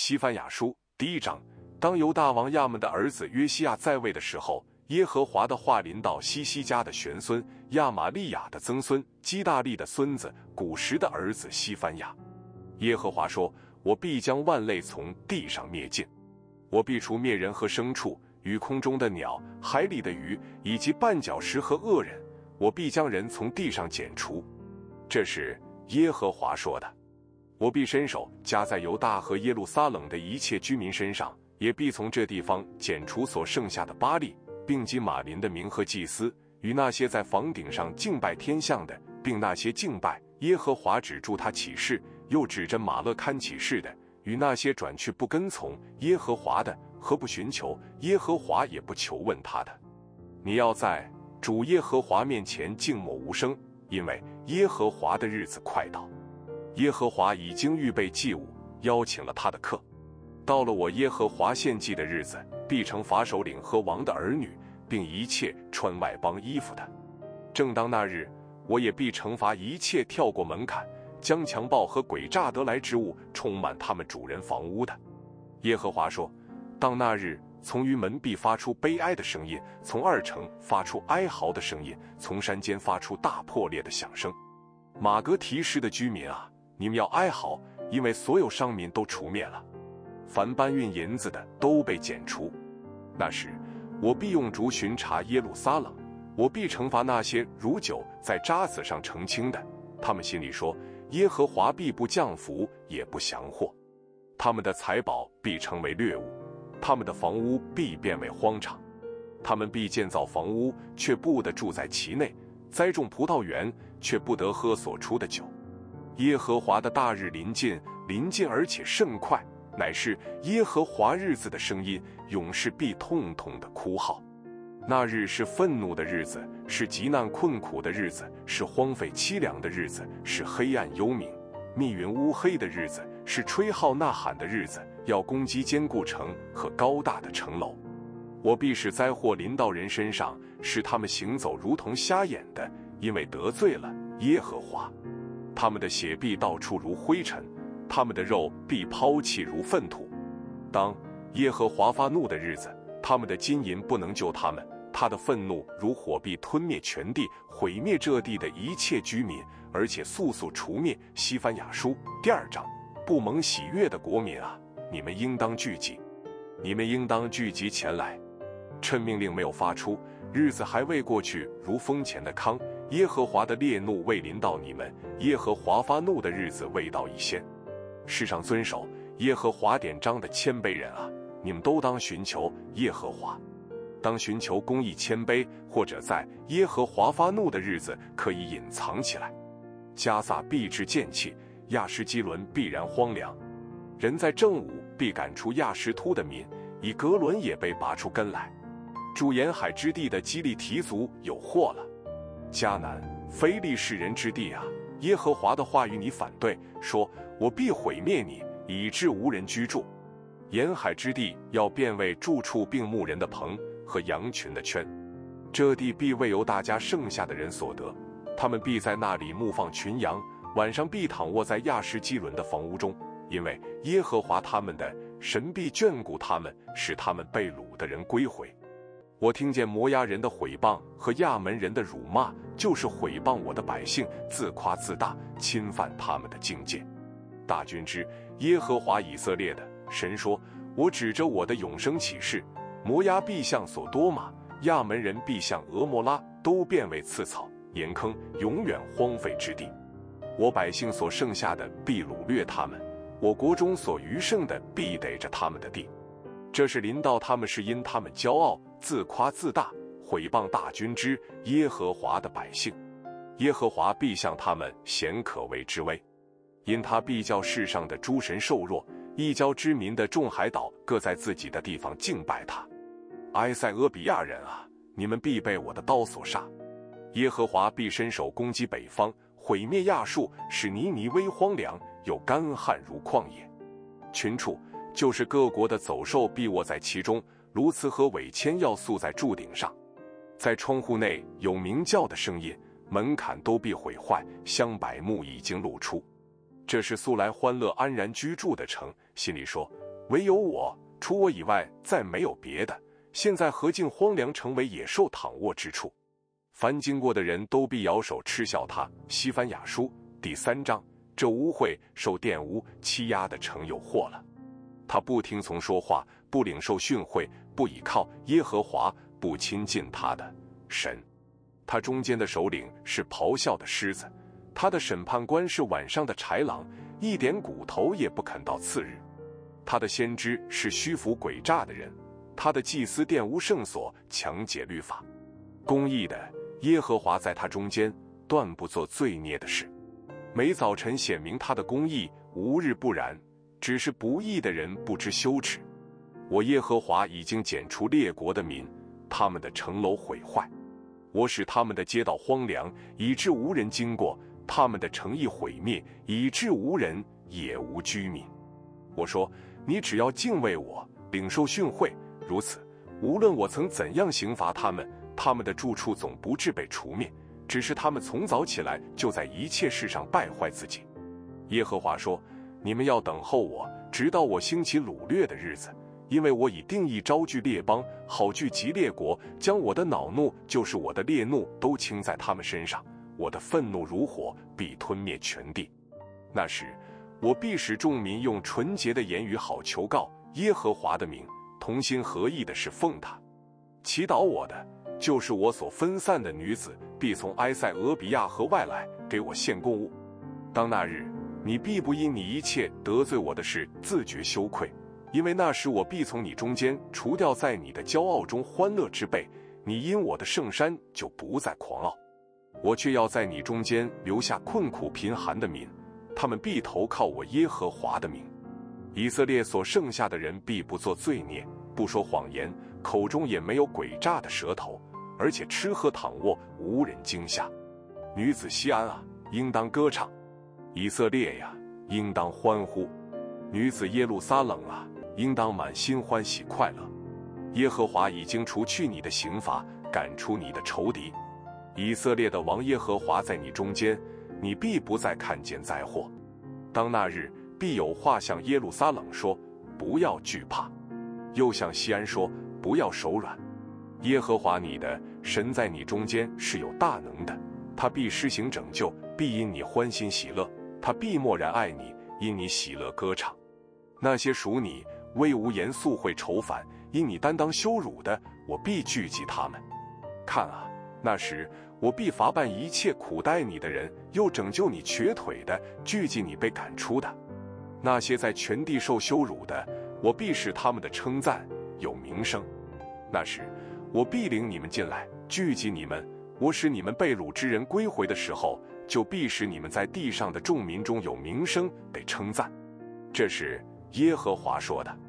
西番雅书第1章，当犹大王亚们的儿子约西亚在位的时候，耶和华的话临到西西家的玄孙亚玛利亚的曾孙基大利的孙子古时的儿子西番雅。耶和华说：我必将万类从地上灭尽，我必除灭人和牲畜，与空中的鸟，海里的鱼，以及绊脚石和恶人，我必将人从地上剪除。这是耶和华说的。我必伸手加在犹大和耶路撒冷的一切居民身上，也必从这地方剪除所剩下的巴力，并及马林的民和祭司，与那些在房顶上敬拜天象的，并那些敬拜耶和华指住他起誓，又指着马勒堪起誓的，与那些转去不跟从耶和华的，和不寻求耶和华也不求问他的。你要在主耶和华面前静默无声，因为耶和华的日子快到。耶和华已经预备祭物，邀请了他的客。到了我耶和华献祭的日子，必惩罚首领和王的儿女，并一切穿外邦衣服的。正当那日，我也必惩罚一切跳过门槛，将强暴和诡诈得来之物充满他们主人房屋的。耶和华说：当那日，从于门必发出悲哀的声音，从二城发出哀嚎的声音，从山间发出大破裂的响声。马革提什的居民啊，你们要哀嚎，因为所有商民都除灭了，凡搬运银子的都被剪除。那时，我必用烛巡查耶路撒冷，我必惩罚那些如酒在渣子上澄清的。他们心里说：耶和华必不降福，也不降祸。他们的财宝必成为掠物，他们的房屋必变为荒场。他们必建造房屋，却不得住在其内；栽种葡萄园，却不得喝所出的酒。耶和华的大日临近，临近而且甚快，乃是耶和华日子的声音，勇士必痛痛的哭号。那日是愤怒的日子，是极难困苦的日子，是荒废凄凉的日子，是黑暗幽冥、密云乌黑的日子，是吹号呐喊的日子，要攻击坚固城和高大的城楼。我必使灾祸临到人身上，使他们行走如同瞎眼的，因为得罪了耶和华。他们的血必到处如灰尘，他们的肉必抛弃如粪土。当耶和华发怒的日子，他们的金银不能救他们，他的愤怒如火必吞灭全地，毁灭这地的一切居民，而且速速除灭。西番雅书第2章，不蒙喜悦的国民啊，你们应当聚集，你们应当聚集前来。趁命令没有发出，日子还未过去，如风前的糠，耶和华的烈怒未临到你们，耶和华发怒的日子未到一先。世上遵守耶和华典章的谦卑人啊，你们都当寻求耶和华，当寻求公义谦卑，或者在耶和华发怒的日子可以隐藏起来。加撒必至见弃，亚什基伦必然荒凉。人在正午必赶出亚什突的民，以革伦也被拔出根来。住沿海之地的基利提族有祸了。迦南、非利士人之地啊，耶和华的话与你反对，说：我必毁灭你，以致无人居住。沿海之地要变为住处，并牧人的棚和羊群的圈。这地必为由大家剩下的人所得，他们必在那里牧放群羊，晚上必躺卧在亚什基伦的房屋中，因为耶和华他们的神必眷顾他们，使他们被掳的人归回。我听见摩押人的毁谤和亚门人的辱骂，就是毁谤我的百姓，自夸自大，侵犯他们的境界。大军之耶和华以色列的神说：我指着我的永生起誓，摩押必像所多玛，亚门人必像俄摩拉，都变为刺草盐坑，永远荒废之地。我百姓所剩下的必掳掠他们，我国中所余剩的必逮着他们的地。这是临到他们，是因他们骄傲，自夸自大，毁谤大军之耶和华的百姓。耶和华必向他们显可畏之威，因他必叫世上的诸神瘦弱，异教之民的众海岛各在自己的地方敬拜他。埃塞俄比亚人啊，你们必被我的刀所杀。耶和华必伸手攻击北方，毁灭亚述，使尼尼微荒凉，有干旱如旷野。群畜就是各国的走兽必卧在其中，鸬鹚和尾签要宿在柱顶上。在窗户内有鸣叫的声音，门槛都必毁坏，香柏木已经露出。这是素来欢乐安然居住的城，心里说： 唯有我，除我以外，再没有别的。现在何竟荒凉，成为野兽躺卧之处？凡经过的人都必摇手嗤笑他。西番雅书第3章，这污秽受玷污欺压的成有祸了。他不听从说话，不领受训诲，不倚靠耶和华，不亲近他的神。他中间的首领是咆哮的狮子，他的审判官是晚上的豺狼，一点骨头也不肯到次日。他的先知是虚浮诡诈的人，他的祭司玷污圣所，强解律法。公义的耶和华在他中间，断不做罪孽的事。每早晨显明他的公义，无日不然。只是不义的人不知羞耻。我耶和华已经剪除列国的民，他们的城楼毁坏。我使他们的街道荒凉，以致无人经过；他们的城邑毁灭，以致无人也无居民。我说，你只要敬畏我，领受训诲，如此，无论我曾怎样刑罚他们，他们的住处总不致被除灭。只是他们从早起来，就在一切事上败坏自己。耶和华说，你们要等候我，直到我兴起掳掠的日子，因为我已定义招聚列邦，好聚集列国，将我的恼怒，就是我的烈怒，都倾在他们身上。我的愤怒如火，必吞灭全地。那时，我必使众民用纯洁的言语好求告耶和华的名，同心合意的侍奉他。祈祷我的，就是我所分散的女子，必从埃塞俄比亚河外来，给我献供物。当那日，你必不因你一切得罪我的事自觉羞愧，因为那时我必从你中间除掉在你的骄傲中欢乐之辈，你因我的圣山就不再狂傲。我却要在你中间留下困苦贫寒的民，他们必投靠我耶和华的名。以色列所剩下的人必不做罪孽，不说谎言，口中也没有诡诈的舌头，而且吃喝躺卧，无人惊吓。女子西安啊，应当歌唱；以色列呀，应当欢呼；女子耶路撒冷啊，应当满心欢喜快乐。耶和华已经除去你的刑罚，赶出你的仇敌。以色列的王耶和华在你中间，你必不再看见灾祸。当那日，必有话向耶路撒冷说，不要惧怕；又向西安说，不要手软。耶和华你的神在你中间是有大能的，他必施行拯救，必因你欢欣喜乐，他必默然爱你，因你喜乐歌唱。那些属你威无严肃会愁烦，因你担当羞辱的，我必聚集他们。看啊，那时我必罚办一切苦待你的人，又拯救你瘸腿的，聚集你被赶出的。那些在全地受羞辱的，我必使他们的称赞有名声。那时我必领你们进来，聚集你们。我使你们被掳之人归回的时候，就必使你们在地上的众民中有名声，被称赞。这是耶和华说的。